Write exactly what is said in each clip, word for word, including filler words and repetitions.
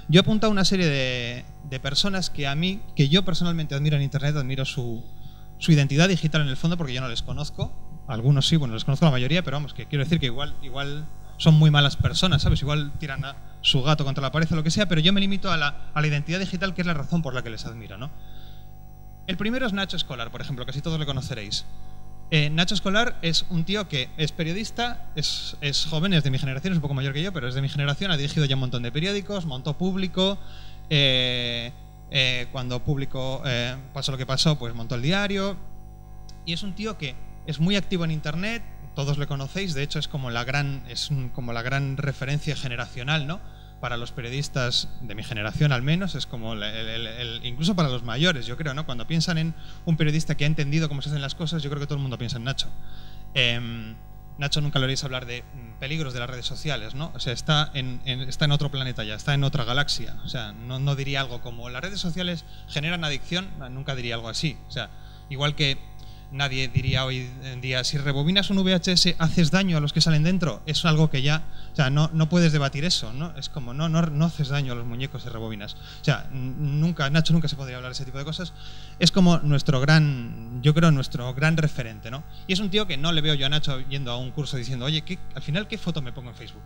Yo he apuntado una serie de, de personas que a mí, que yo personalmente admiro en Internet, admiro su, su identidad digital en el fondo, porque yo no les conozco. Algunos sí, bueno, les conozco la mayoría, pero vamos, que quiero decir que igual, igual son muy malas personas, ¿sabes? Igual tiran a su gato contra la pared o lo que sea, pero yo me limito a la, a la identidad digital, que es la razón por la que les admiro, ¿no? El primero es Nacho Escolar, por ejemplo, casi todos le conoceréis. Eh, Nacho Escolar es un tío que es periodista, es, es joven, es de mi generación, es un poco mayor que yo, pero es de mi generación, ha dirigido ya un montón de periódicos, montó Público, eh, eh, cuando Público eh, pasó lo que pasó, pues montó El Diario, y es un tío que es muy activo en Internet, todos le conocéis, de hecho es como la gran, es un, como la gran referencia generacional, ¿no? Para los periodistas de mi generación al menos, es como el, el, el, el, incluso para los mayores, yo creo, ¿no? Cuando piensan en un periodista que ha entendido cómo se hacen las cosas, yo creo que todo el mundo piensa en Nacho. Eh, Nacho nunca lo oiréis hablar de peligros de las redes sociales, ¿no? O sea, está en, en, está en otro planeta ya, está en otra galaxia. O sea, no, no diría algo como las redes sociales generan adicción, nunca diría algo así. O sea, igual que nadie diría hoy en día, si rebobinas un V H S haces daño a los que salen dentro, es algo que ya, o sea, no, no puedes debatir eso, ¿no? Es como, no, no, no haces daño a los muñecos si rebobinas. O sea, nunca, Nacho nunca se podría hablar de ese tipo de cosas. Es como nuestro gran, yo creo, nuestro gran referente, ¿no? Y es un tío que no le veo yo a Nacho yendo a un curso diciendo, oye, ¿qué, al final, ¿qué foto me pongo en Facebook?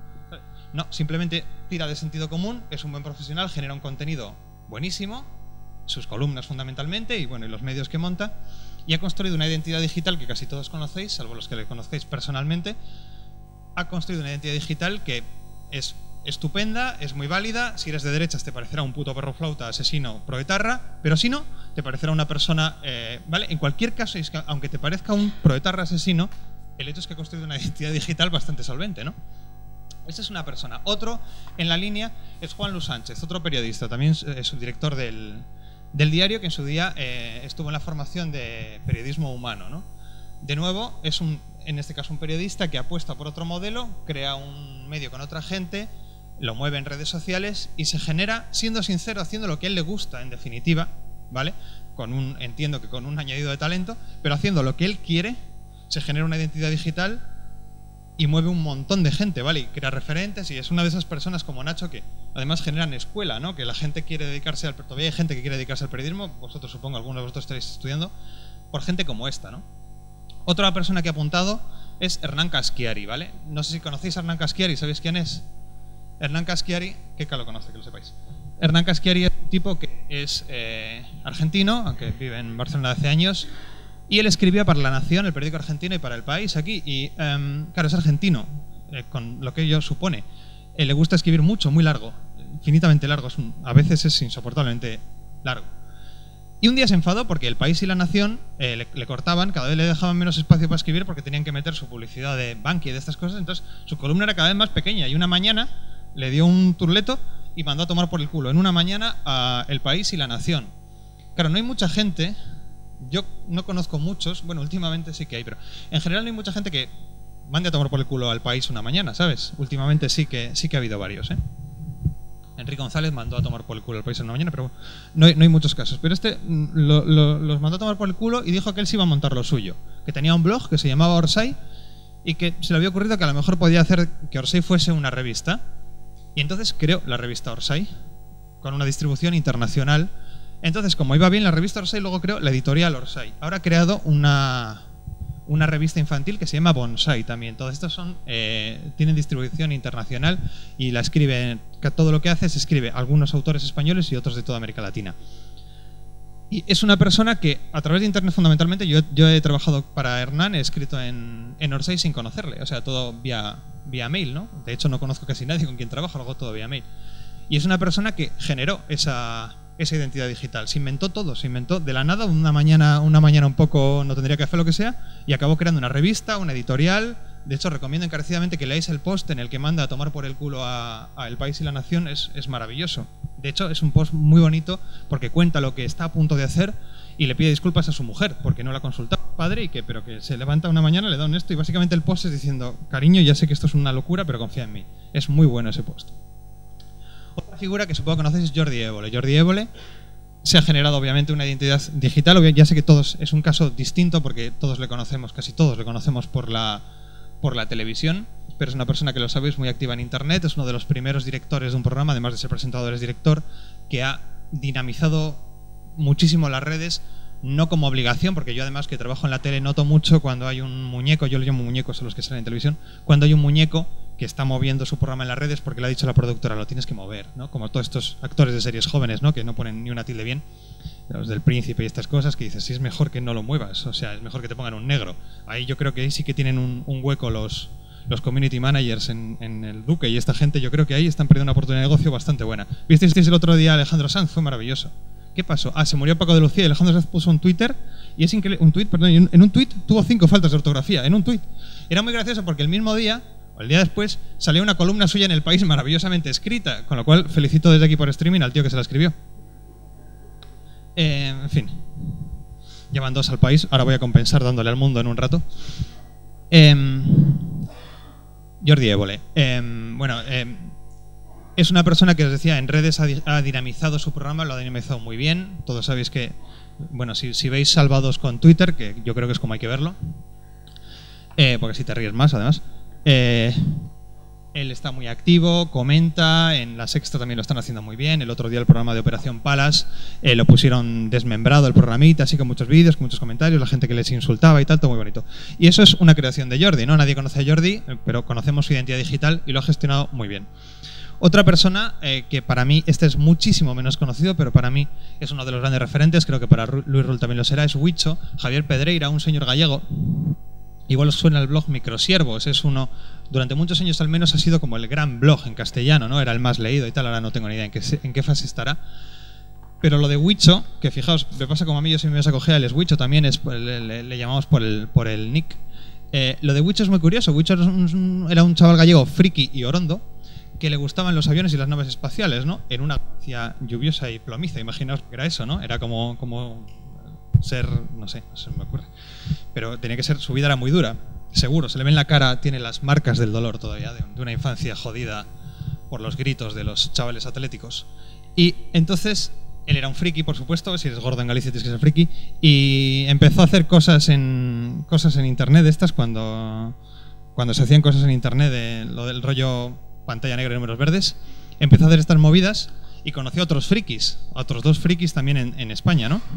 No, simplemente tira de sentido común, es un buen profesional, genera un contenido buenísimo, sus columnas fundamentalmente, y bueno, y los medios que monta, y ha construido una identidad digital que casi todos conocéis, salvo los que le conocéis personalmente. Ha construido una identidad digital que es estupenda, es muy válida. Si eres de derechas te parecerá un puto perro flauta, asesino, proetarra, pero si no, te parecerá una persona, eh, ¿vale? En cualquier caso, aunque te parezca un proetarra asesino, el hecho es que ha construido una identidad digital bastante solvente, ¿no? Esa es una persona. Otro en la línea es Juan Luis Sánchez, otro periodista, también es subdirector del... del Diario, que en su día eh, estuvo en la formación de periodismo humano, ¿no? De nuevo, es un, en este caso un periodista que apuesta por otro modelo, crea un medio con otra gente, lo mueve en redes sociales y se genera, siendo sincero, haciendo lo que a él le gusta, en definitiva, ¿vale? Con un, entiendo que con un añadido de talento, pero haciendo lo que él quiere, se genera una identidad digital y mueve un montón de gente, ¿vale? Y crea referentes, y es una de esas personas como Nacho que además generan escuela, ¿no? Que la gente quiere dedicarse al... Todavía hay gente que quiere dedicarse al periodismo, vosotros supongo, algunos de vosotros estaréis estudiando, por gente como esta, ¿no? Otra persona que ha apuntado es Hernán Caschiari, ¿vale? No sé si conocéis a Hernán Caschiari, ¿sabéis quién es? Hernán Caschiari, ¿qué lo conoce, que lo sepáis? Hernán Caschiari es un tipo que es eh, argentino, aunque vive en Barcelona hace años, y él escribía para La Nación, el periódico argentino, y para El País aquí. Y, um, claro, es argentino, eh, con lo que ello supone. Eh, le gusta escribir mucho, muy largo, infinitamente largo. Es un, a veces es insoportablemente largo. Y un día se enfadó porque El País y La Nación eh, le, le cortaban, cada vez le dejaban menos espacio para escribir porque tenían que meter su publicidad de Bankia y de estas cosas. Entonces su columna era cada vez más pequeña. Y una mañana le dio un turleto y mandó a tomar por el culo en una mañana a El País y La Nación. Claro, no hay mucha gente... Yo no conozco muchos, bueno, últimamente sí que hay, pero en general no hay mucha gente que mande a tomar por el culo al País una mañana, ¿sabes? Últimamente sí que sí que ha habido varios, ¿eh? Enrique González mandó a tomar por el culo al País una mañana, pero no hay, no hay muchos casos. Pero este lo, lo, los mandó a tomar por el culo y dijo que él sí iba a montar lo suyo, que tenía un blog que se llamaba Orsay y que se le había ocurrido que a lo mejor podía hacer que Orsay fuese una revista. Y entonces creó la revista Orsay con una distribución internacional. Entonces, como iba bien la revista Orsay, luego creó la editorial Orsay. Ahora ha creado una, una revista infantil que se llama Bonsai también. Todos estos son, eh, tienen distribución internacional y la escribe, todo lo que hace se escribe algunos autores españoles y otros de toda América Latina. Y es una persona que, a través de Internet fundamentalmente, yo, yo he trabajado para Hernán, he escrito en, en Orsay sin conocerle, o sea, todo vía, vía mail, ¿no? De hecho, no conozco casi nadie con quien trabajo, lo hago todo vía mail. Y es una persona que generó esa... esa identidad digital. Se inventó todo, se inventó de la nada, una mañana, una mañana un poco no tendría café, lo que sea, y acabó creando una revista, una editorial. De hecho, recomiendo encarecidamente que leáis el post en el que manda a tomar por el culo a, a El País y La Nación, es, es maravilloso. De hecho, es un post muy bonito porque cuenta lo que está a punto de hacer y le pide disculpas a su mujer porque no la ha consultado, padre, y que, pero que se levanta una mañana, le da un esto, y básicamente el post es diciendo, cariño, ya sé que esto es una locura, pero confía en mí. Es muy bueno ese post. Otra figura que supongo que conocéis es Jordi Évole. Jordi Évole se ha generado obviamente una identidad digital. Ya sé que todos es un caso distinto porque todos le conocemos, casi todos le conocemos por la, por la televisión, pero es una persona que lo sabéis muy activa en internet, es uno de los primeros directores de un programa, además de ser presentador es director, que ha dinamizado muchísimo las redes, no como obligación, porque yo además que trabajo en la tele noto mucho cuando hay un muñeco, yo lo llamo muñecos a los que salen en televisión, cuando hay un muñeco que está moviendo su programa en las redes porque le ha dicho la productora, lo tienes que mover, ¿no? Como todos estos actores de series jóvenes, ¿no? Que no ponen ni una tilde bien, los del Príncipe y estas cosas, que dices, sí, es mejor que no lo muevas, o sea, es mejor que te pongan un negro. Ahí yo creo que ahí sí que tienen un, un hueco los, los community managers en, en el Duque y esta gente, yo creo que ahí están perdiendo una oportunidad de negocio bastante buena. ¿Visteis el otro día a Alejandro Sanz? Fue maravilloso. ¿Qué pasó? Ah, se murió Paco de Lucía y Alejandro Sanz puso un Twitter y es increíble, un tweet, perdón, en un tweet tuvo cinco faltas de ortografía, en un tweet. Era muy gracioso porque el mismo día, o el día después, salió una columna suya en El País maravillosamente escrita, con lo cual felicito desde aquí por streaming al tío que se la escribió. Eh, en fin, llevan dos al País, ahora voy a compensar dándole al Mundo en un rato. Eh, Jordi Évole. Eh, bueno, eh, es una persona que os decía, en redes ha, ha dinamizado su programa, lo ha dinamizado muy bien. Todos sabéis que, bueno, si, si veis Salvados con Twitter, que yo creo que es como hay que verlo, eh, porque así te ríes más además, eh, él está muy activo, comenta, en La Sexta también lo están haciendo muy bien. El otro día el programa de Operación Palas eh, lo pusieron desmembrado el programita, así con muchos vídeos, con muchos comentarios, la gente que les insultaba y tal, todo muy bonito. Y eso es una creación de Jordi, ¿no? Nadie conoce a Jordi, pero conocemos su identidad digital y lo ha gestionado muy bien. Otra persona eh, que para mí, este es muchísimo menos conocido, pero para mí es uno de los grandes referentes, creo que para Luis Rull también lo será, es Huicho, Javier Pedreira, un señor gallego. Igual os suena el blog Microsiervos, es uno, durante muchos años al menos ha sido como el gran blog en castellano, ¿no? Era el más leído y tal, ahora no tengo ni idea en qué, en qué fase estará. Pero lo de Huicho, que fijaos, me pasa como a mí, yo si me vas a coger, es Huicho también, es, le, le, le llamamos por el, por el nick. Eh, lo de Huicho es muy curioso, Huicho era un, era un chaval gallego friki y orondo, que le gustaban los aviones y las naves espaciales, ¿no? En una ciudad lluviosa y plomiza, imaginaos que era eso, ¿no? Era como... como ser, no sé, no se me ocurre, pero tenía que ser, su vida era muy dura, seguro, se le ve en la cara, tiene las marcas del dolor todavía, de, de una infancia jodida por los gritos de los chavales atléticos. Y entonces, él era un friki, por supuesto, si eres gordo en Galicia tienes que ser friki, y empezó a hacer cosas en, cosas en internet de estas, cuando, cuando se hacían cosas en internet, de, lo del rollo pantalla negra y números verdes, empezó a hacer estas movidas y conoció a otros frikis, a otros dos frikis también en, en España, ¿no?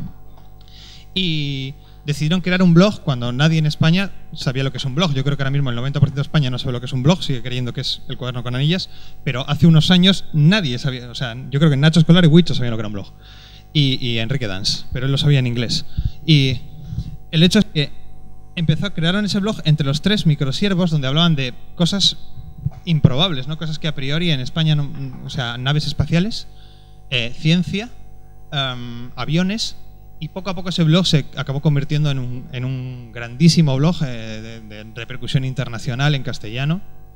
Y decidieron crear un blog cuando nadie en España sabía lo que es un blog. Yo creo que ahora mismo el noventa por ciento de España no sabe lo que es un blog, sigue creyendo que es el cuaderno con anillas, pero hace unos años nadie sabía, o sea, yo creo que Nacho Escolar y Huicho sabían lo que era un blog. Y, y Enrique Dans, pero él lo sabía en inglés. Y el hecho es que empezó a crear ese blog entre los tres microsiervos donde hablaban de cosas improbables, ¿no? Cosas que a priori en España, no, o sea, naves espaciales, eh, ciencia, um, aviones. Y poco a poco ese blog se acabó convirtiendo en un, en un grandísimo blog eh, de, de repercusión internacional en castellano.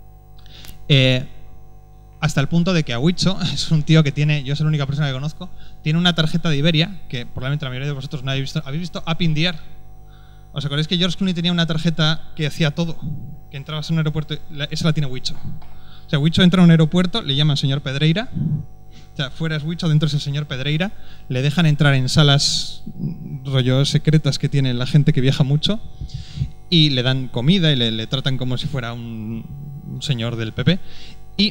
Eh, hasta el punto de que Huicho es un tío que tiene, yo soy la única persona que conozco, tiene una tarjeta de Iberia, que probablemente la mayoría de vosotros no habéis visto. ¿Habéis visto Up in the Air? ¿Os acordáis que George Clooney tenía una tarjeta que hacía todo? Que entrabas en un aeropuerto, esa la tiene Huicho. O sea, Huicho entra a un aeropuerto, le llaman señor Pedreira. O sea, fuera es Huicho, dentro es el señor Pedreira. Le dejan entrar en salas rollo secretas que tiene la gente que viaja mucho y le dan comida y le, le tratan como si fuera un, un señor del P P. Y,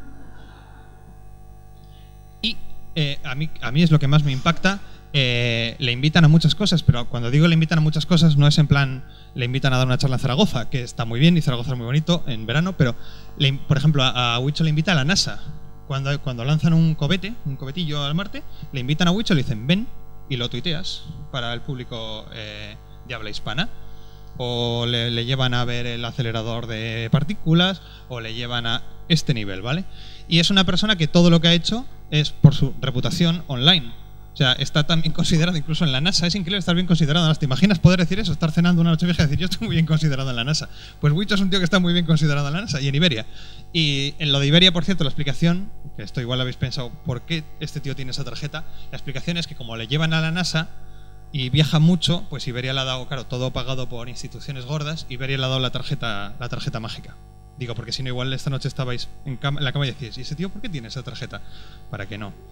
y eh, a, mí, a mí es lo que más me impacta. Eh, le invitan a muchas cosas, pero cuando digo le invitan a muchas cosas no es en plan le invitan a dar una charla en Zaragoza, que está muy bien y Zaragoza es muy bonito en verano, pero le, por ejemplo a, a Huicho le invita a la NASA. Cuando, cuando lanzan un cohete, un cohetillo al Marte, le invitan a Huicho, le dicen ven y lo tuiteas para el público eh, de habla hispana. O le, le llevan a ver el acelerador de partículas, o le llevan a este nivel, ¿vale? Y es una persona que todo lo que ha hecho es por su reputación online. O sea, está también considerado incluso en la NASA. Es increíble estar bien considerado. ¿Te imaginas poder decir eso? Estar cenando una noche vieja y decir yo estoy muy bien considerado en la NASA. Pues Huicho es un tío que está muy bien considerado en la NASA y en Iberia. Y en lo de Iberia, por cierto, la explicación, que esto igual habéis pensado, ¿por qué este tío tiene esa tarjeta? La explicación es que como le llevan a la NASA y viaja mucho, pues Iberia le ha dado, claro, todo pagado por instituciones gordas, Iberia le ha dado la tarjeta, la tarjeta mágica. Digo, porque si no, igual esta noche estabais en, cama, en la cama y decís, ¿y ese tío por qué tiene esa tarjeta? Para que no.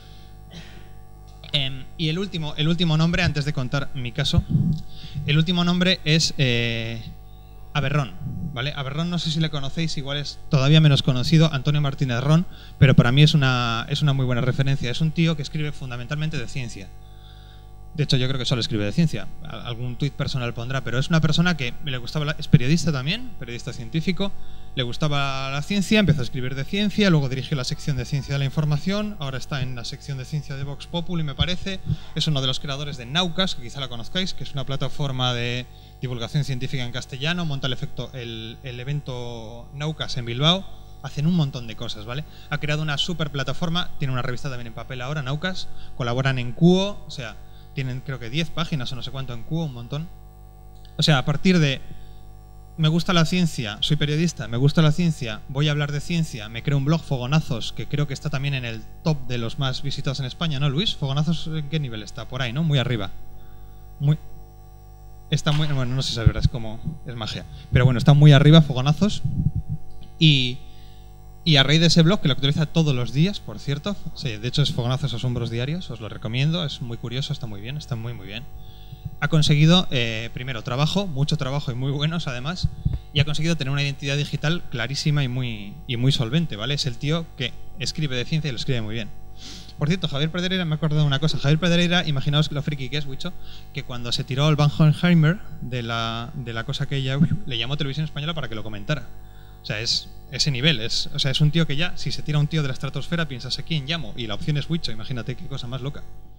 Eh, y el último, el último nombre, antes de contar mi caso, el último nombre es eh, Aberrón. ¿vale? A Berrón no sé si le conocéis, igual es todavía menos conocido, Antonio Martínez Ron, pero para mí es una, es una muy buena referencia. Es un tío que escribe fundamentalmente de ciencia. De hecho, yo creo que solo escribe de ciencia. Algún tuit personal pondrá, pero es una persona que le gustaba, la, es periodista también, periodista científico, le gustaba la ciencia, empezó a escribir de ciencia, luego dirigió la sección de ciencia de la información, ahora está en la sección de ciencia de Vox Populi, me parece. Es uno de los creadores de Naucas, que quizá la conozcáis, que es una plataforma de divulgación científica en castellano, monta el, efecto, el, el evento Naucas en Bilbao, hacen un montón de cosas, ¿vale? Ha creado una super plataforma, tiene una revista también en papel ahora, Naucas, colaboran en Cuo, o sea, tienen creo que diez páginas o no sé cuánto en Cuo, un montón. O sea, a partir de me gusta la ciencia, soy periodista, me gusta la ciencia, voy a hablar de ciencia, me creo un blog, Fogonazos, que creo que está también en el top de los más visitados en España, ¿no, Luis? Fogonazos, ¿en qué nivel está? Por ahí, ¿no? Muy arriba. Muy... Está muy... Bueno, no sé si es verdad, es como... es magia. Pero bueno, está muy arriba, Fogonazos. Y... Y a raíz de ese blog, que lo actualiza todos los días, por cierto, sí, de hecho es Fogonazos Asombros Diarios, os lo recomiendo, es muy curioso, está muy bien, está muy muy bien. Ha conseguido, eh, primero, trabajo, mucho trabajo y muy buenos además, y ha conseguido tener una identidad digital clarísima y muy, y muy solvente, ¿vale? Es el tío que escribe de ciencia y lo escribe muy bien. Por cierto, Javier Pedreira, me he acordado de una cosa, Javier Pedreira, imaginaos lo friki que es, Wicho, que cuando se tiró al Van Honheimer de la, de la cosa que ella le llamó Televisión Española para que lo comentara. O sea, es ese nivel, es, o sea, es un tío que ya, si se tira un tío de la estratosfera, piensas, ¿a quién llamo? Y la opción es Wicho, imagínate qué cosa más loca.